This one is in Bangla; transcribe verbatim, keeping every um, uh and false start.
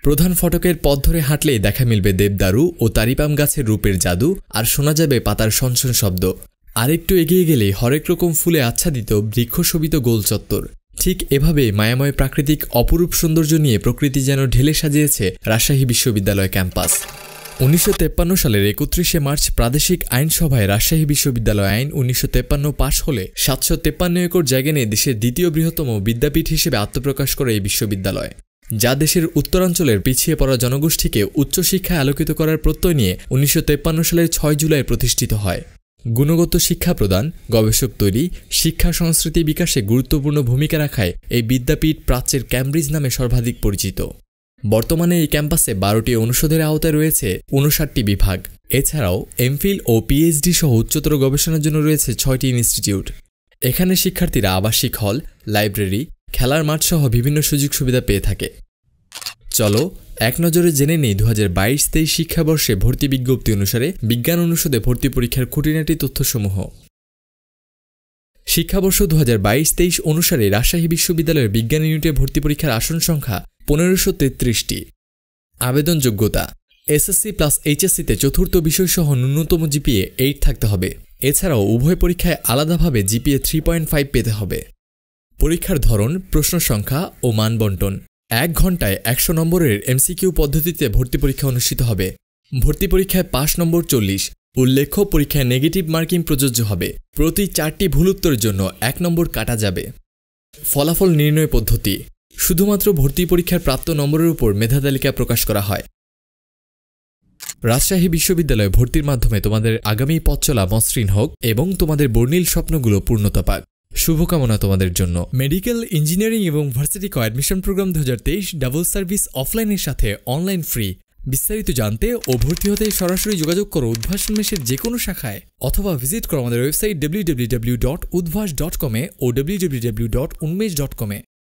প্রধান ফটকের পথ ধরে হাঁটলেই দেখা মিলবে দেবদারু ও তারিপাম গাছের রূপের জাদু, আর শোনা যাবে পাতার শনশন শব্দ। আরেকটু এগিয়ে গেলেই হরেক রকম ফুলে আচ্ছাদিত বৃক্ষশোভিত গোল চত্বর। ঠিক এভাবে মায়াময় প্রাকৃতিক অপরূপ সৌন্দর্য নিয়ে প্রকৃতি যেন ঢেলে সাজিয়েছে রাজশাহী বিশ্ববিদ্যালয় ক্যাম্পাস। উনিশশো তেপ্পান্ন সালের একত্রিশে মার্চ প্রাদেশিক আইনসভায় রাজশাহী বিশ্ববিদ্যালয় আইন উনিশশো তেপ্পান্ন পাশ হলে সাতশো তেপ্পান্ন একর জায়গা নিয়ে দেশের দ্বিতীয় বৃহত্তম বিদ্যাপীঠ হিসেবে আত্মপ্রকাশ করে এই বিশ্ববিদ্যালয়, যা দেশের উত্তরাঞ্চলের পিছিয়ে পড়া জনগোষ্ঠীকে উচ্চশিক্ষায় আলোকিত করার প্রত্যয় নিয়ে উনিশশো তেপ্পান্ন সালের ছয় জুলাই প্রতিষ্ঠিত হয়। গুণগত শিক্ষা প্রদান, গবেষক তৈরি, শিক্ষা সংস্কৃতি বিকাশে গুরুত্বপূর্ণ ভূমিকা রাখায় এই বিদ্যাপীঠ প্রাচ্যের ক্যামব্রিজ নামে সর্বাধিক পরিচিত। বর্তমানে এই ক্যাম্পাসে বারোটি অনুষদের আওতায় রয়েছে উনষাটটি বিভাগ। এছাড়াও এমফিল ও পিএইচডি সহ উচ্চতর গবেষণার জন্য রয়েছে ছয়টি ইনস্টিটিউট। এখানে শিক্ষার্থীরা আবাসিক হল, লাইব্রেরি, খেলার মাঠ সহ বিভিন্ন সুযোগ সুবিধা পেয়ে থাকে। চলো এক নজরে জেনে নেই দু হাজার বাইশ তেইশ শিক্ষাবর্ষে ভর্তি বিজ্ঞপ্তি অনুসারে বিজ্ঞান অনুষদে ভর্তি পরীক্ষার খুঁটিনাটি তথ্যসমূহ। শিক্ষাবর্ষ দু হাজার বাইশ তেইশ অনুসারে রাজশাহী বিশ্ববিদ্যালয়ের বিজ্ঞান ইউনিটে ভর্তি পরীক্ষার আসন সংখ্যা পনেরোশো তেত্রিশটি। আবেদন যোগ্যতা: এসএসসি প্লাস এইচএসসিতে চতুর্থ বিষয়সহ ন্যূনতম জিপিএ এইট থাকতে হবে। এছাড়াও উভয় পরীক্ষায় আলাদাভাবে জিপিএ থ্রি পয়েন্ট ফাইভ পেতে হবে। পরীক্ষার ধরন, প্রশ্ন সংখ্যা ও মান বন্টন: এক ঘন্টায় একশো নম্বরের এমসিকিউ পদ্ধতিতে ভর্তি পরীক্ষা অনুষ্ঠিত হবে। ভর্তি পরীক্ষায় পাস নম্বর চল্লিশ। উল্লেখ্য, পরীক্ষায় নেগেটিভ মার্কিং প্রযোজ্য হবে। প্রতি চারটি ভুল উত্তরের জন্য এক নম্বর কাটা যাবে। ফলাফল নির্ণয় পদ্ধতি: শুধুমাত্র ভর্তি পরীক্ষার প্রাপ্ত নম্বরের উপর মেধা তালিকা প্রকাশ করা হয়। রাজশাহী বিশ্ববিদ্যালয়ে ভর্তির মাধ্যমে তোমাদের আগামী পথ চলা মসৃণ হোক এবং তোমাদের বর্ণিল স্বপ্নগুলো পূর্ণতা পাক। শুভকামনা তোমাদের জন্য। মেডিকেল, ইঞ্জিনিয়ারিং এবং ভার্সিটি কো অ্যাডমিশন প্রোগ্রাম দু হাজার তেইশ ডাবল সার্ভিস অফলাইনের সাথে অনলাইন ফ্রি। বিস্তারিত জানতে ও ভর্তি হতে সরাসরি যোগাযোগ করো উদ্ভাস মেশের যে কোনো শাখায়, অথবা ভিজিট করো আমাদের website W W W dot Udvash dot কমে ও W W W dot Unmesh dot কমে।